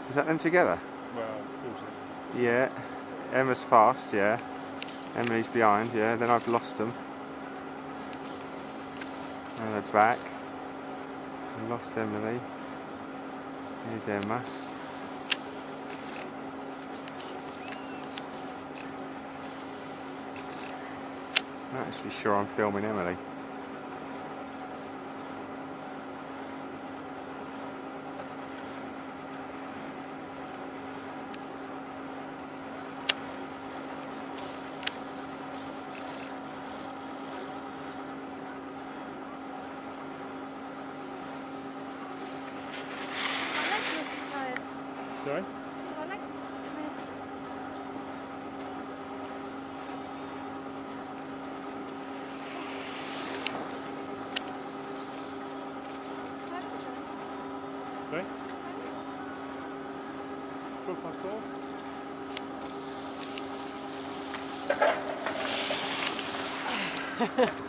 Is that them together? Well, of course. Yeah. Emma's fast, yeah. Emily's behind, yeah. Then I've lost them. And they're back. I lost Emily. Here's Emma. I'm not actually sure I'm filming Emily. Sorry? Sorry? 4 past 4?